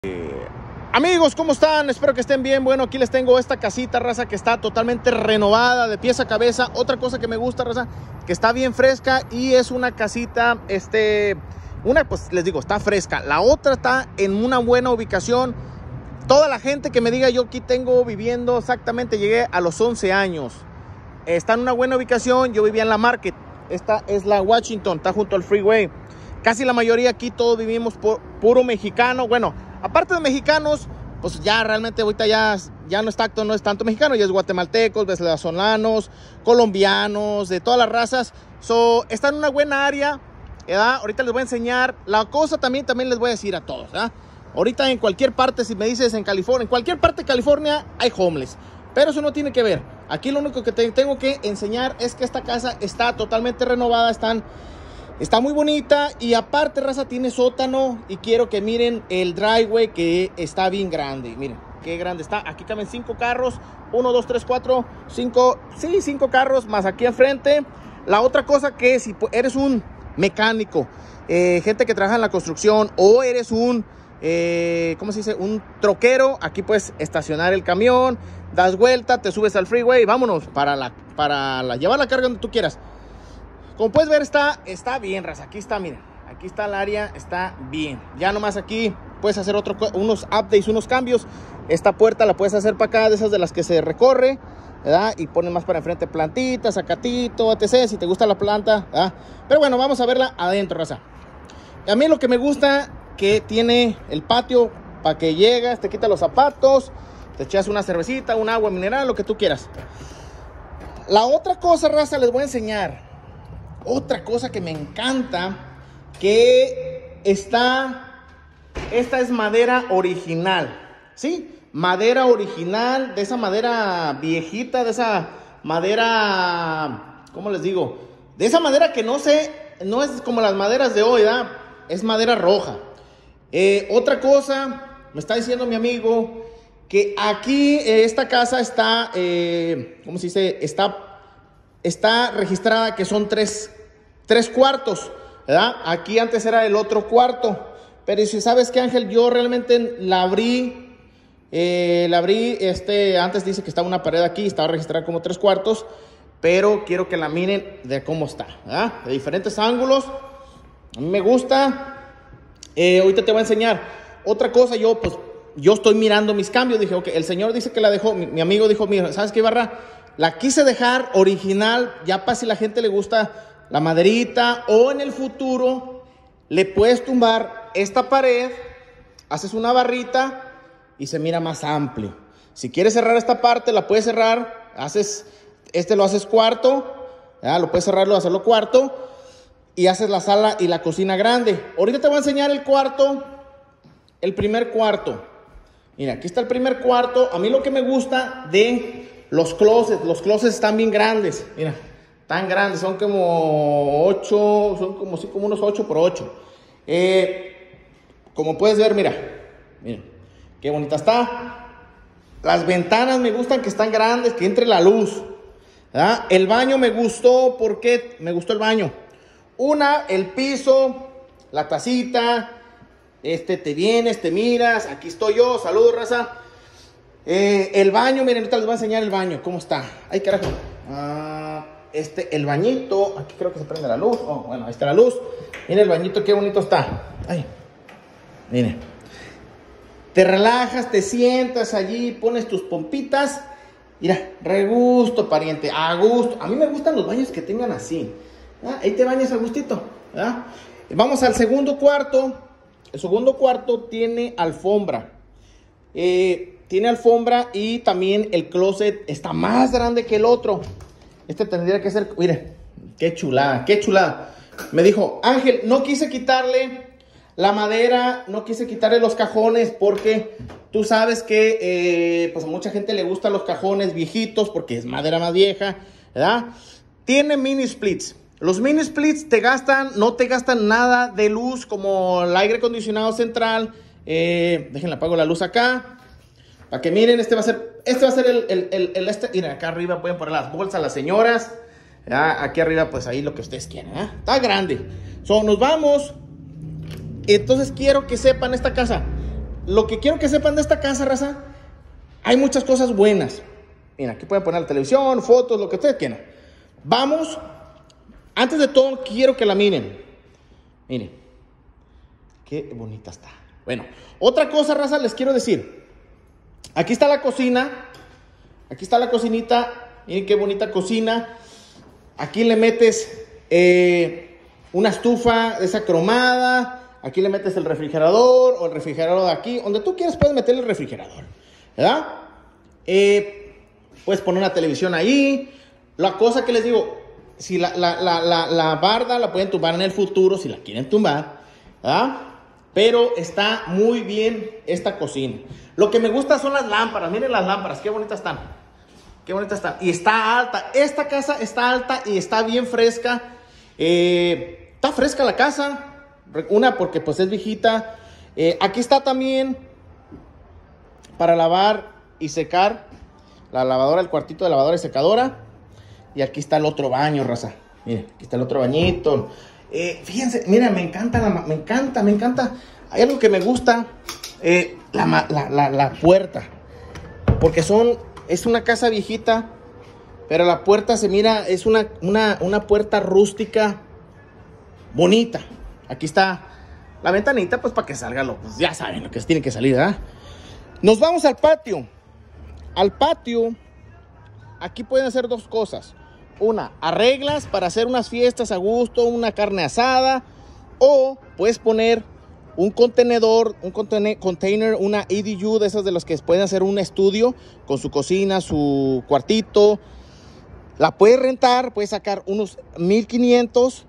Amigos, ¿cómo están? Espero que estén bien. Bueno, aquí les tengo esta casita, raza, que está totalmente renovada de pies a cabeza. Otra cosa que me gusta, raza, que está bien fresca y es una casita, pues les digo, está fresca. La otra está en una buena ubicación. Toda la gente que me diga, yo aquí tengo viviendo exactamente, llegué a los 11 años. Está en una buena ubicación. Yo vivía en la Market. Esta es la Washington, está junto al freeway. Casi la mayoría aquí todos vivimos por puro mexicano. Bueno, aparte de mexicanos, pues ya realmente ahorita ya no es tanto mexicano, ya es guatemaltecos, venezolanos, colombianos, de todas las razas. Está en una buena área, ¿verdad? Ahorita les voy a enseñar. La cosa también les voy a decir a todos, ¿verdad? Ahorita en cualquier parte, si me dices en California, en cualquier parte de California hay homeless. Pero eso no tiene que ver. Aquí lo único que te tengo que enseñar es que esta casa está totalmente renovada, está muy bonita y aparte, raza, tiene sótano y quiero que miren el driveway que está bien grande. Miren qué grande está. Aquí caben 5 carros. 1, 2, 3, 4, 5. Sí, 5 carros más aquí enfrente. La otra cosa que si eres un mecánico, gente que trabaja en la construcción o eres un, ¿cómo se dice? Un troquero, aquí puedes estacionar el camión, das vuelta, te subes al freeway y vámonos para llevar la carga donde tú quieras. Como puedes ver, está bien, raza. Aquí está, miren. Aquí está el área, está bien. Ya nomás aquí puedes hacer unos updates, unos cambios. Esta puerta la puedes hacer para acá, de esas de las que se recorre, ¿verdad? Y pones más para enfrente plantitas, zacatito, etc. Si te gusta la planta, ¿verdad? Pero bueno, vamos a verla adentro, raza. A mí lo que me gusta, que tiene el patio para que llegas, te quitas los zapatos, te echas una cervecita, un agua mineral, lo que tú quieras. La otra cosa, raza, les voy a enseñar. Otra cosa que me encanta, que esta es madera original, ¿sí? Madera original, de esa madera viejita, de esa madera, ¿cómo les digo? De esa madera que no es como las maderas de hoy, ¿verdad? Es madera roja. Otra cosa, me está diciendo mi amigo, que aquí esta casa está, ¿cómo se dice? Está registrada que son tres cuartos, ¿verdad? Aquí antes era el otro cuarto. Pero si sabes qué, Ángel, yo realmente la abrí, antes dice que estaba una pared aquí, estaba registrada como 3 cuartos, pero quiero que la miren de cómo está, ¿verdad? De diferentes ángulos. A mí me gusta. Ahorita te voy a enseñar. Otra cosa, yo estoy mirando mis cambios. Dije, ok, el señor dice que la dejó, mi amigo dijo, mira, ¿sabes qué, Barra? La quise dejar original, ya para si la gente le gusta la maderita, o en el futuro le puedes tumbar esta pared, haces una barrita y se mira más amplio. Si quieres cerrar esta parte, la puedes cerrar, lo haces cuarto, ¿ya? Lo puedes cerrarlo, hacerlo cuarto, y haces la sala y la cocina grande. Ahorita te voy a enseñar el cuarto, el primer cuarto. Mira, aquí está el primer cuarto. A mí lo que me gusta de los closets están bien grandes, mira, tan grandes, son como 8, son como unos 8 por 8. Como puedes ver, mira, qué bonita está. Las ventanas me gustan que están grandes, que entre la luz, ¿verdad? El baño me gustó, ¿por qué me gustó el baño? El piso, la tacita, te vienes, te miras, aquí estoy yo, saludos, raza. El baño, miren, ahorita les voy a enseñar el baño, cómo está. Ay, carajo. El bañito, aquí creo que se prende la luz. Oh, bueno, ahí está la luz. Miren el bañito, qué bonito está. Ay, miren. Te relajas, te sientas allí, pones tus pompitas. Mira, re gusto, pariente, a gusto. A mí me gustan los baños que tengan así. Ahí te bañas a gustito, ¿verdad? Vamos al segundo cuarto. El segundo cuarto tiene alfombra. Tiene alfombra y también el closet está más grande que el otro. Tendría que ser, miren, qué chulada, qué chulada. Me dijo, Ángel, no quise quitarle la madera, no quise quitarle los cajones porque tú sabes que pues a mucha gente le gustan los cajones viejitos porque es madera más vieja, ¿verdad? Tiene mini splits. Los mini splits no te gastan nada de luz como el aire acondicionado central. Déjenle apago la luz acá. Para que miren, este va a ser miren, acá arriba pueden poner las bolsas las señoras. ¿Ya? Aquí arriba, pues ahí lo que ustedes quieran, ¿eh? Está grande. Nos vamos. Entonces quiero que sepan esta casa. lo que quiero que sepan de esta casa, raza, hay muchas cosas buenas. Mira, aquí pueden poner la televisión, fotos, lo que ustedes quieran. Vamos, antes de todo, quiero que la miren. Miren, qué bonita está. Bueno, otra cosa, raza, les quiero decir. Aquí está la cocina. Aquí está la cocinita. Miren qué bonita cocina. Aquí le metes una estufa de esa cromada. Aquí le metes el refrigerador o el refrigerador de aquí. Donde tú quieras puedes meterle el refrigerador, ¿verdad? Puedes poner una televisión ahí. La cosa que les digo, si la barda la pueden tumbar en el futuro, si la quieren tumbar, ¿verdad? Pero está muy bien esta cocina. Lo que me gusta son las lámparas. Miren las lámparas, qué bonitas están. Qué bonita está. Y está alta. Esta casa está alta y está bien fresca. Está fresca la casa. Una porque pues es viejita. Aquí está también para lavar y secar. La lavadora, el cuartito de lavadora y secadora. Y aquí está el otro baño, raza. Miren, aquí está el otro bañito. Fíjense, mira, me encanta. Hay algo que me gusta. La puerta. Porque es una casa viejita. Pero la puerta se mira, es una puerta rústica. Bonita. Aquí está la ventanita, pues para que salga pues ya saben lo que tiene que salir, ¿verdad? Nos vamos al patio. Al patio, aquí pueden hacer dos cosas. Una, arreglas para hacer unas fiestas a gusto, una carne asada. O puedes poner un contenedor, container, una EDU de esas de los que pueden hacer un estudio con su cocina, su cuartito. La puedes rentar, puedes sacar unos 1,500.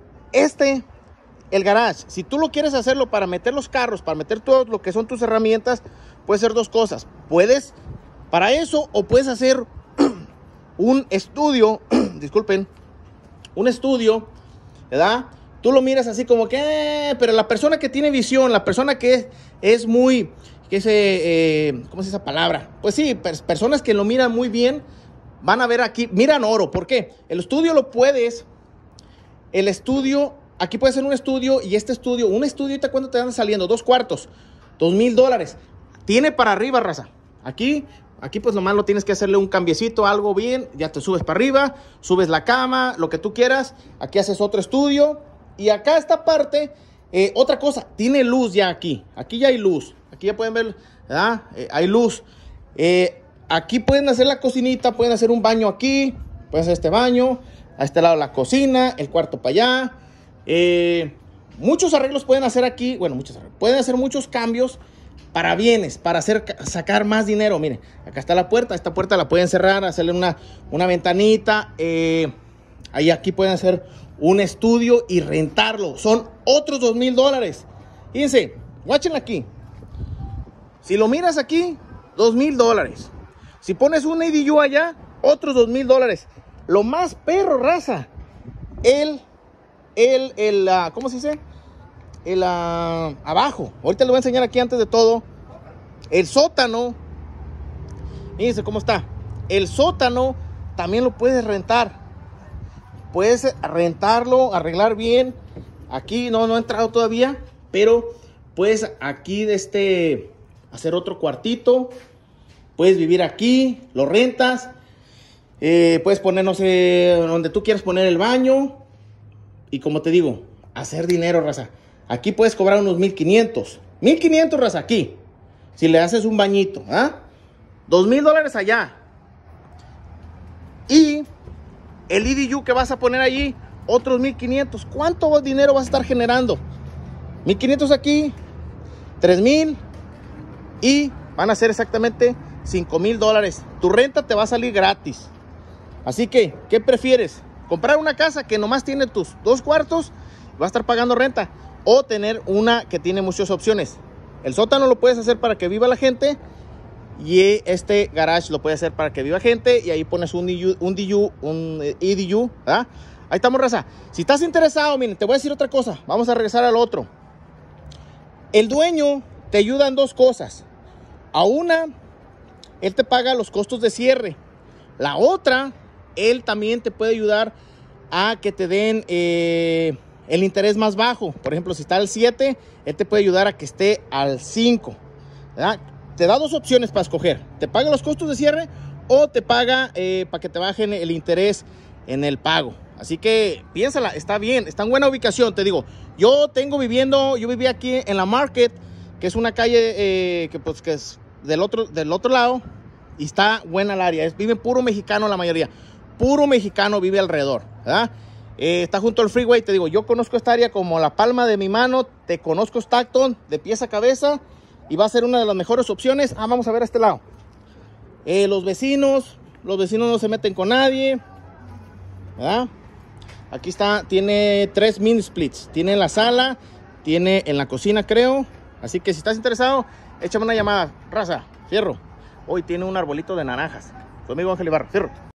El garage, si tú lo quieres hacerlo para meter los carros, para meter todo lo que son tus herramientas, puede ser dos cosas. Puedes para eso o puedes hacer un estudio, disculpen, un estudio, ¿verdad? Tú lo miras así como que, pero la persona que tiene visión, la persona que es muy, ¿cómo es esa palabra? Pues sí, personas que lo miran muy bien, van a ver aquí, miran oro. ¿Por qué? El estudio aquí puede ser un estudio y un estudio, ¿ahorita cuánto te dan saliendo? 2 cuartos, $2,000. Tiene para arriba, raza. Aquí pues nomás lo tienes que hacerle un cambiecito, algo bien, ya te subes para arriba, subes la cama, lo que tú quieras. Aquí haces otro estudio. Y acá esta parte, otra cosa, tiene luz ya aquí. Aquí ya hay luz. Aquí ya pueden ver, ¿verdad? Hay luz. Aquí pueden hacer la cocinita, pueden hacer un baño aquí, pueden hacer este baño, a este lado la cocina, el cuarto para allá. Muchos arreglos pueden hacer aquí, bueno, pueden hacer muchos cambios para bienes, para sacar más dinero. Miren, acá está la puerta, esta puerta la pueden cerrar, hacerle una ventanita. Aquí pueden hacer un estudio y rentarlo. Son otros $2,000. Fíjense, guáchenla aquí. Si lo miras aquí, $2,000. Si pones un EDU allá, otros $2,000. Lo más perro, raza, ¿cómo se dice? Abajo. Ahorita les voy a enseñar aquí antes de todo. El sótano. Fíjense cómo está. El sótano también lo puedes rentar. Puedes rentarlo, arreglar bien. Aquí no he entrado todavía, pero puedes aquí hacer otro cuartito. Puedes vivir aquí, lo rentas. Puedes poner, no sé, donde tú quieras poner el baño. Y como te digo, hacer dinero, raza. Aquí puedes cobrar unos 1,500. 1,500, raza, aquí. Si le haces un bañito, ¿ah? $2,000 allá. Y el EDU que vas a poner allí, otros 1,500. ¿Cuánto dinero vas a estar generando? 1,500 aquí, 3,000. Y van a ser exactamente $5,000. Tu renta te va a salir gratis. Así que, ¿qué prefieres? ¿Comprar una casa que nomás tiene tus 2 cuartos? Va a estar pagando renta. O tener una que tiene muchas opciones. El sótano lo puedes hacer para que viva la gente. Y este garage lo puedes hacer para que viva gente. Y ahí pones un EDU, ¿verdad? Ahí estamos, raza. Si estás interesado, miren, te voy a decir otra cosa. Vamos a regresar al otro. El dueño te ayuda en 2 cosas. A una, él te paga los costos de cierre. La otra, él también te puede ayudar a que te den el interés más bajo. Por ejemplo, si está al 7, él te puede ayudar a que esté al 5. ¿verdad? Te da dos opciones para escoger. Te paga los costos de cierre o te paga para que te bajen el interés en el pago. Así que piénsala, está bien, está en buena ubicación. Te digo, yo viví aquí en la Market, que es una calle que es del otro lado, y está buena el área. Vive puro mexicano la mayoría. Puro mexicano vive alrededor, ¿verdad? Está junto al freeway. Te digo, yo conozco esta área como la palma de mi mano. Te conozco Stockton de pies a cabeza y va a ser una de las mejores opciones. Vamos a ver a este lado. Los vecinos no se meten con nadie, ¿verdad? Aquí está, tiene 3 mini splits. Tiene en la sala, tiene en la cocina, creo. Así que si estás interesado, échame una llamada. Raza, fierro. Hoy tiene un arbolito de naranjas. Tu amigo Ángel Ibarra, fierro.